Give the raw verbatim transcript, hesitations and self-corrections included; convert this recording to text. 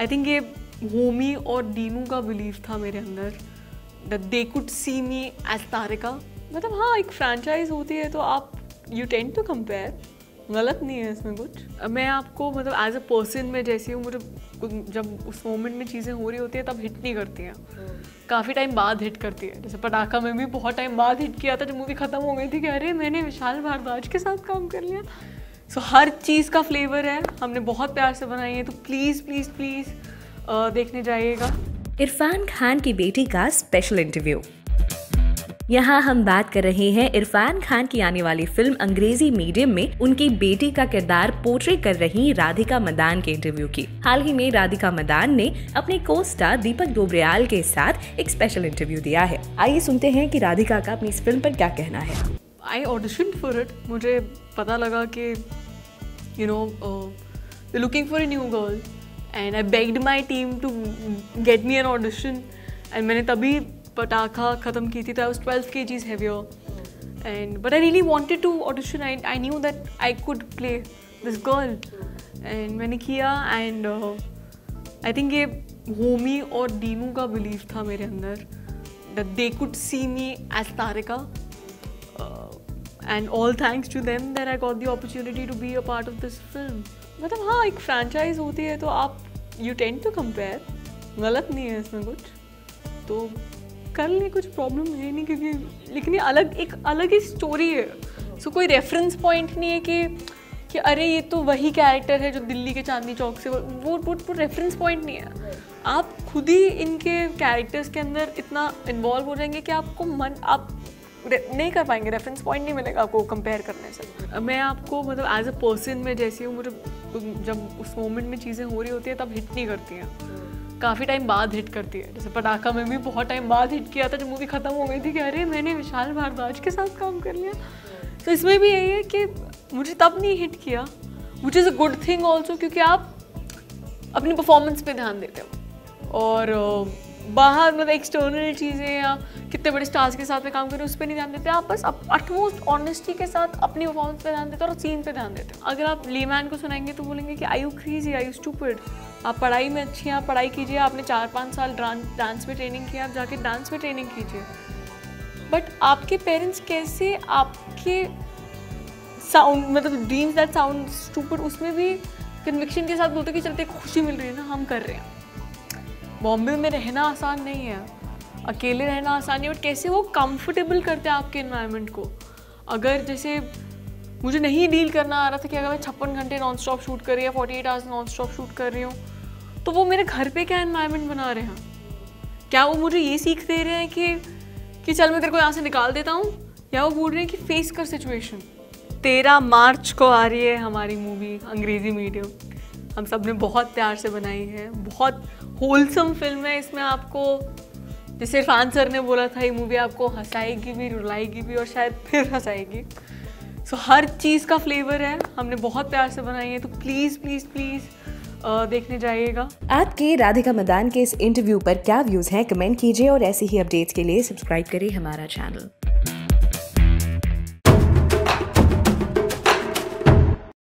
I think ये होमी और दीनू का बिलीव था मेरे अंदर that they could see me as Tarika. मतलब हाँ, एक फ्रेंचाइज होती है तो आप यू टेंड टू कंपेयर, गलत नहीं है इसमें कुछ। मैं आपको मतलब एज अ पर्सन में जैसी हूँ, मुझे जब उस मोमेंट में चीज़ें हो रही होती है तब हिट नहीं करती हैं, काफ़ी टाइम बाद हिट करती है। जैसे पटाखा में भी बहुत टाइम बाद हिट किया था, जब मूवी ख़त्म हो गई थी कि अरे मैंने विशाल भारद्वाज के साथ काम कर लिया। सो so, हर चीज़ का फ्लेवर है, हमने बहुत प्यार से बनाई है, तो प्लीज़ प्लीज़ प्लीज़ देखने जाइएगा। इरफान खान की बेटी का स्पेशल इंटरव्यू। यहाँ हम बात कर रहे हैं इरफान खान की आने वाली फिल्म अंग्रेजी मीडियम में उनकी बेटी का किरदार पोर्ट्रे कर रही राधिका मदान के इंटरव्यू की। हाल ही में राधिका मदान ने अपने को स्टार दीपक डोबरियाल के साथ एक स्पेशल इंटरव्यू दिया है। आइए सुनते हैं कि राधिका का अपनी इस फिल्म पर क्या कहना है। I auditioned for it. मुझे पता लगा कि you know they looking for a new girl and I begged my team to get me an audition and मैंने तभी पटाखा ख़त्म की थी। तो I was twelve kgs heavier and but I really wanted to audition. I I knew that I could play this girl and मैंने किया and I think ये होमी और दीनू का बिलीव था मेरे अंदर that they could see me as Tarika and all thanks to them that I got the opportunity to be a part of this film. मतलब हाँ, एक फ्रेंचाइज होती है तो आप यू टेंड टू कंपेयर, गलत नहीं है इसमें कुछ, तो कर ले, कुछ प्रॉब्लम है नहीं। क्योंकि लेकिन ये अलग एक अलग ही स्टोरी है। सो so, कोई रेफरेंस पॉइंट नहीं है कि कि अरे ये तो वही कैरेक्टर है जो दिल्ली के चांदनी चौक से, वो वो वो रेफरेंस पॉइंट नहीं है। आप खुद ही इनके कैरेक्टर्स के अंदर इतना इन्वॉल्व हो जाएंगे कि आपको मन आप नहीं कर पाएंगे, रेफरेंस पॉइंट नहीं मिलेगा आपको कंपेयर करने से। मैं आपको मतलब एज अ पर्सन में जैसी हूँ, मुझे जब उस मोमेंट में चीज़ें हो रही होती है तब हिट नहीं करती हैं, काफ़ी टाइम बाद हिट करती है। जैसे पटाखा में भी बहुत टाइम बाद हिट किया था, जब मूवी ख़त्म हो गई थी कि अरे मैंने विशाल भारद्वाज के साथ काम कर लिया। तो इसमें भी यही है कि मुझे तब नहीं हिट किया, which is a good thing also, क्योंकि आप अपनी परफॉर्मेंस पे ध्यान देते हो और बाहर मतलब एक्सटर्नल चीज़ें या कितने बड़े स्टार्स के साथ में काम करें उस पर नहीं ध्यान देते। आप बस अटमोस्ट ऑनेस्टी के साथ अपनी परफॉर्मेंस पे ध्यान देते हो और सीन पे ध्यान देते हो। अगर आप लेमैन को सुनाएंगे तो बोलेंगे कि I you crazy, I you stupid, आप पढ़ाई में अच्छी हैं, आप पढ़ाई कीजिए, आपने चार पाँच साल डांस में ट्रेनिंग किया, आप जाके डांस में ट्रेनिंग कीजिए। बट आपके पेरेंट्स कैसे आपके साउंड मतलब ड्रीम्स दैट साउंड स्टूपिड उसमें भी कन्विक्शन के साथ बोलते कि चलते खुशी मिल रही है ना, हम कर रहे हैं। बॉम्बे में रहना आसान नहीं है, अकेले रहना आसान नहीं है, बट कैसे वो कंफर्टेबल करते हैं आपके एनवायरनमेंट को। अगर जैसे मुझे नहीं डील करना आ रहा था कि अगर मैं छप्पन घंटे नॉन स्टॉप शूट कर रही हूँ, forty eight hours non stop shoot कर रही हूँ, तो वो मेरे घर पे क्या एनवायरनमेंट बना रहे हैं? क्या वो मुझे ये सीख दे रहे हैं कि कि चल मैं तेरे को यहाँ से निकाल देता हूँ, या वो बोल रहे हैं कि फेस कर सिचुएशन। तेरह मार्च को आ रही है हमारी मूवी अंग्रेजी मीडियम, हम सब ने बहुत प्यार से बनाई है, बहुत होलसम फिल्म है। इसमें आपको जैसे इरफान सर ने बोला था, ये मूवी आपको हंसाएगी भी, रुलाएगी भी और शायद फिर हंसाएगी। सो so, हर चीज़ का फ्लेवर है, हमने बहुत प्यार से बनाई है, तो प्लीज़ प्लीज़ प्लीज़ देखने जाइएगा। आपके राधिका मदान के इस इंटरव्यू पर क्या व्यूज़ हैं, कमेंट कीजिए और ऐसी ही अपडेट्स के लिए सब्सक्राइब करिए हमारा चैनल।